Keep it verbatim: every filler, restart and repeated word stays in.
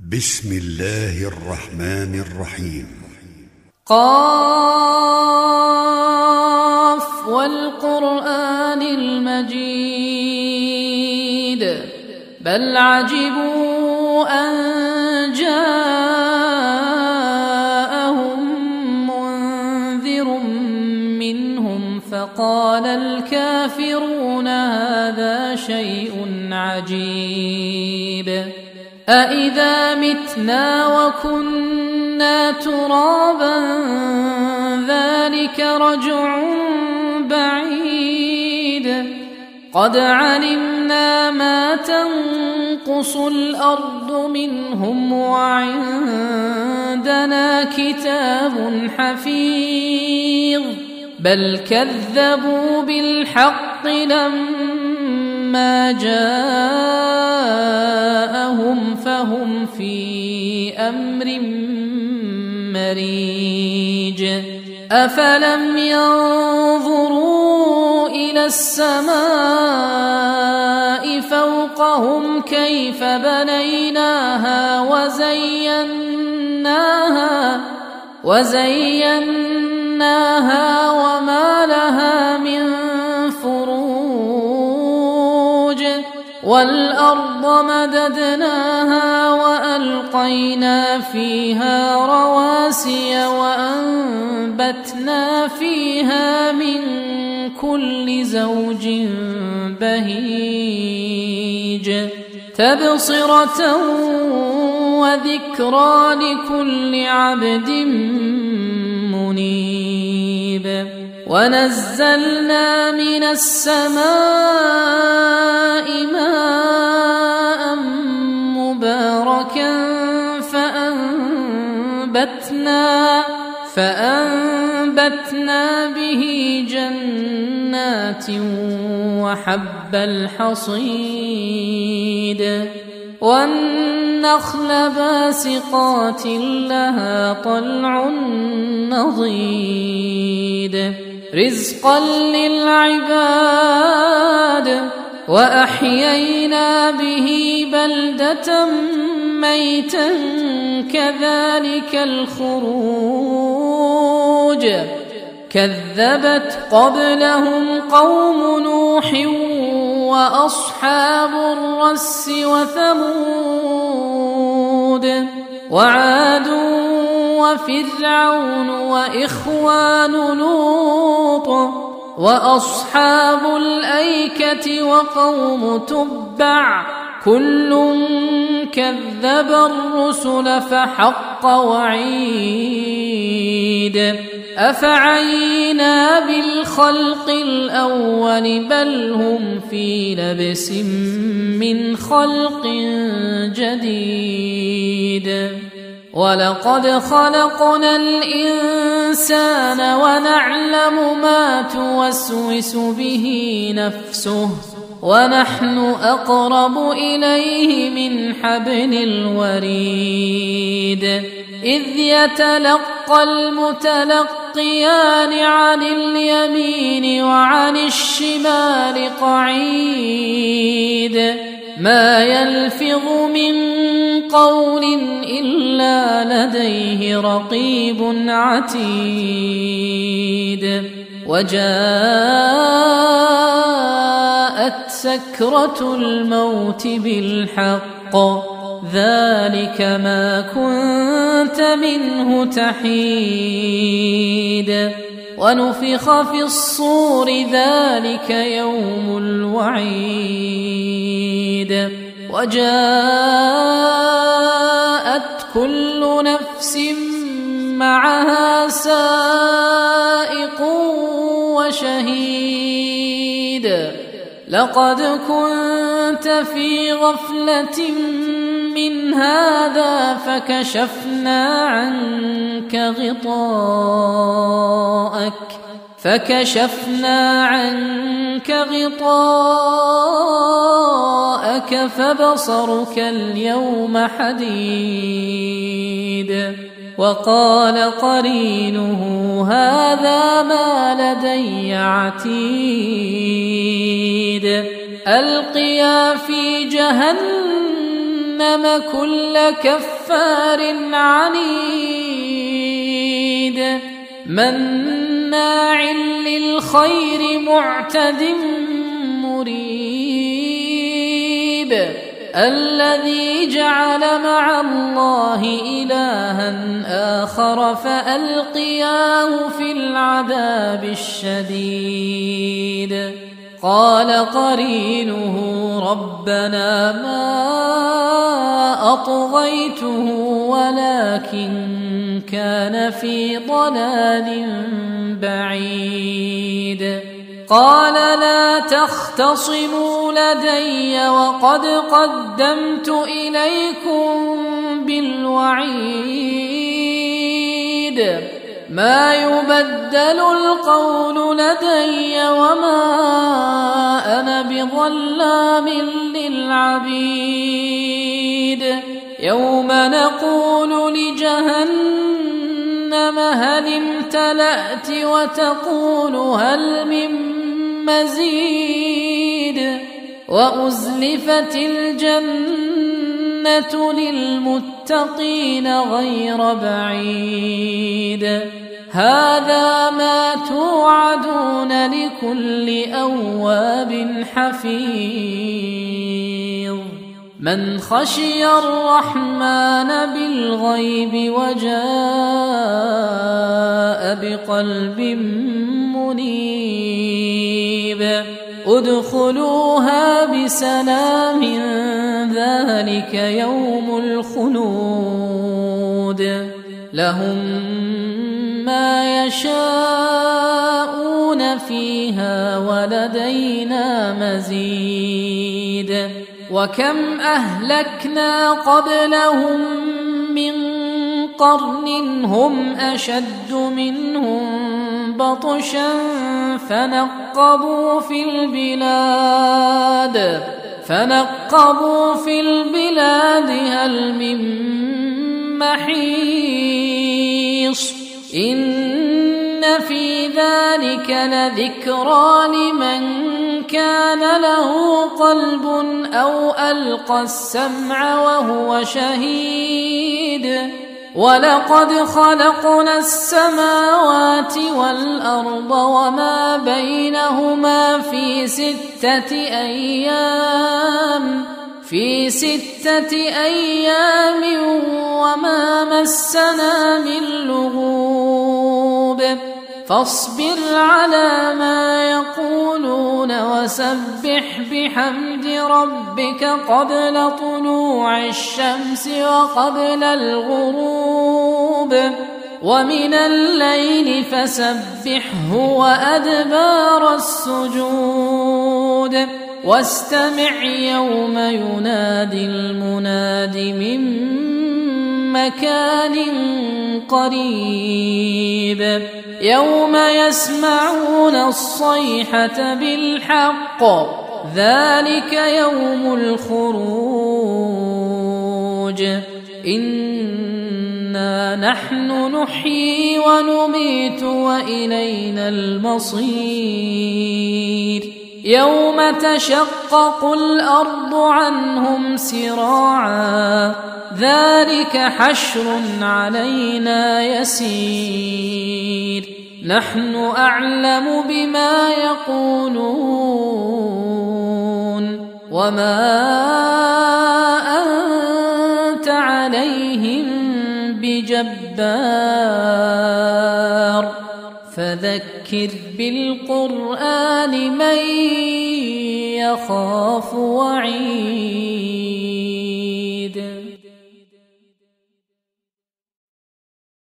بسم الله الرحمن الرحيم. قاف والقرآن المجيد بل عجبوا أن جاءهم منذر منهم فقال الكافرون هذا شيء عجيب أإذا متنا وكنا ترابا ذلك رجع بعيد قد علمنا ما تنقص الأرض منهم وعندنا كتاب حفيظ بل كذبوا بالحق لما جاءهم فهم في أمر مريج أفلم ينظروا إلى السماء فوقهم كيف بنيناها وزيناها وزيناها وما لها من فروج والأرض مددناها وألقينا فيها رواسي وأنبتنا فيها من كل زوج بهيج تبصرة وذكرى لكل عبد منيب ونزلنا من السماء ماء مباركا فأنبتنا فأنبتنا به جنات وحب الحصيد والنخل باسقات لها طلع نضيد رزقا للعباد وأحيينا به بلدة ميتا كذلك الخروج كذبت قبلهم قوم نوح وأصحاب الرس وثمود وعاد وفرعون وإخوان لوط وأصحاب الأيكة وقوم تبع كل كذب الرسل فحق وعيد أفعينا بالخلق الأول بل هم في لبس من خلق جديد ولقد خلقنا الإنسان ونعلم ما توسوس به نفسه ونحن أقرب إليه من حبل الوريد إذ يتلقى المتلقيان عن اليمين وعن الشمال قعيد ما يلفظ من قول إلا لديه رقيب عتيد وجاءت سكرة الموت بالحق ذلك ما كنت منه تحيد ونفخ في الصور ذلك يوم الوعيد وجاءت كل نفس معها سائق وشهيد لقد كنت في غفلة من هذا فكشفنا عنك غطاءك فكشفنا عنك غطاءك فبصرك اليوم حديد وقال قرينه هذا ما لدي عتيد ألقيا في جهنم كل كفار عنيد مناع للخير معتد مريب الذي جعل مع الله إلها آخر فألقياه في العذاب الشديد قال قرينه ربنا ما أطغيته ولكن كان في ضلال بعيد قال لا تختصموا لدي وقد قدمت إليكم بالوعيد ما يبدل القول لدي وما أنا بظلام للعبيد يوم نقول لجهنم هل امتلأت وتقول هل من مزيد وأزلفت الجنة للمتقين غير بعيد هذا ما توعدون لكل أواب حفيظ من خشي الرحمن بالغيب وجاء بقلب منيب ادخلوها بسلام ذلك يوم الخلود لهم ما يشاءون فيها ولدينا مزيد وكم أهلكنا قبلهم من قرن هم أشد منهم بطشا فنقبوا في البلاد فنقبوا في البلاد هل من محيص إن في ذلك لذكرى لمن كان له قلب أو ألقى السمع وهو شهيد ولقد خلقنا السماوات والأرض وما بينهما في ستة أيام في ستة أيام وما مسنا من لغوب فاصبر على ما يقولون وسبح بحمد ربك قبل طلوع الشمس وقبل الغروب ومن الليل فسبحه وأدبار السجود واستمع يوم ينادي المناد من مكان قريب يوم يسمعون الصيحة بالحق ذلك يوم الخروج إنا نحن نحيي ونميت وإلينا المصير يوم تشقق الأرض عنهم سراعا ذلك حشر علينا يسير نحن أعلم بما يقولون وما أنت عليهم بجبار فذكر بالقرآن من يخاف وعيد